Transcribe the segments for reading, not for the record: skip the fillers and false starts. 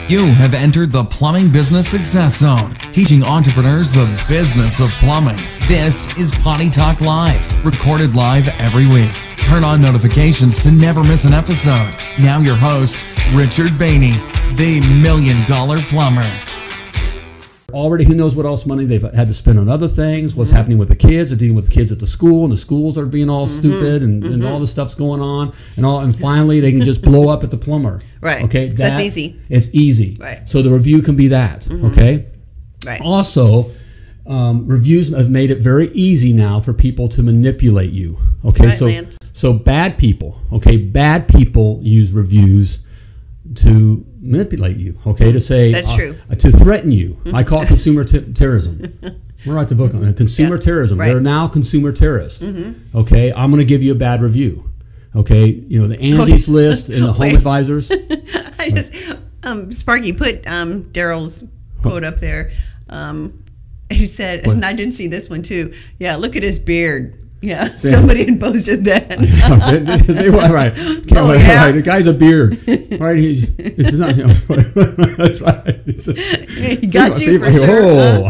You have entered the Plumbing Business Success Zone, teaching entrepreneurs the business of plumbing. This is Potty Talk Live, recorded live every week. Turn on notifications to never miss an episode. Now your host, Richard Behney, the $1 Million Plumber. Already, who knows what else money they've had to spend on other things, what's happening with the kids, they're dealing with kids at the school, and the schools are being all stupid, and all this stuff's going on, and finally they can just blow up at the plumber. Right. Okay. That's easy. It's easy. Right. So the review can be that. Okay. Right. Also, reviews have made it very easy now for people to manipulate you. Okay. Right, Lance. So bad people. Okay. Bad people use reviews to manipulate you, okay, to say that's true, to threaten you. I call it consumer terrorism. We'll write the book on it. Consumer terrorism. Right. They're now consumer terrorists. Okay, I'm going to give you a bad review. Okay, you know the Angie's List and the Home Advisors. I just Sparky put Daryl's quote up there. He said, and I did see this one too. Yeah, look at his beard. Yeah, somebody had posted that. Right. Oh, yeah. Right. The guy's a beard. Right. He's not, that's right. He got you for sure.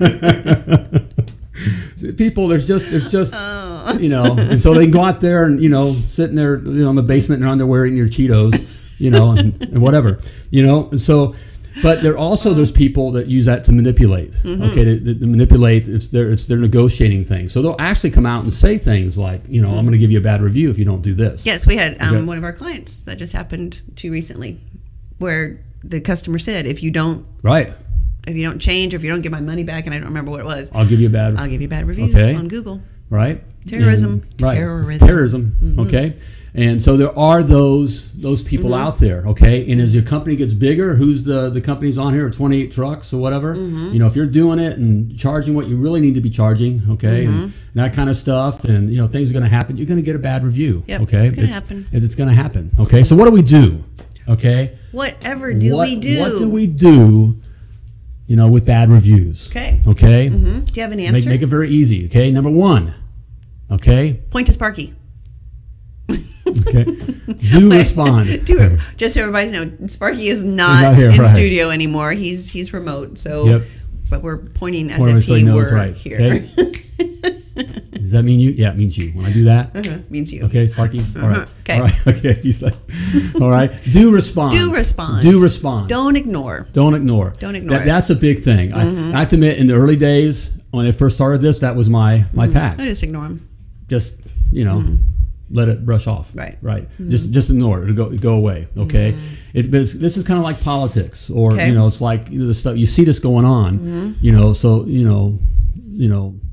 Huh? People, there's just and so they can go out there and, sitting there, in the basement in their underwear eating their Cheetos, and whatever, and so. But there's people that use that to manipulate. Okay, to manipulate. It's their negotiating thing. So they'll actually come out and say things like, I'm going to give you a bad review if you don't do this. Yes, we had one of our clients that just happened to recently, where the customer said, if you don't change, or if you don't get my money back, and I don't remember what it was, I'll give you a bad review on Google. Right. Terrorism. Terrorism. Okay. And so there are those people out there, okay? And as your company gets bigger, who's the companies on here, 28 trucks or whatever, if you're doing it and charging what you really need to be charging, okay, and that kind of stuff, and, things are going to happen, you're going to get a bad review, okay? It's going to happen. It's going to happen, okay? So what do we do, okay? Whatever do we do? What do we do, with bad reviews? Okay. Okay? Do you have an answer? Make it very easy, okay? Number one, okay? Point to Sparky. Okay. Respond. Just so everybody knows, Sparky is not here, in studio anymore. He's remote. So, but we're pointing as if he were here. Okay. Does that mean you? Yeah, it means you. When I do that, means you. Okay, Sparky. All right. Okay. All right. Okay. He's like, all right. Do respond. Do respond. Do respond. Don't ignore. Don't ignore. Don't ignore. That's a big thing. I have to admit, in the early days when I first started this, that was my tact. I just ignore him. Just let it brush off. Right. Just ignore it. It'll go away. Okay. This is kind of like politics, or it's like the stuff you see this going on. So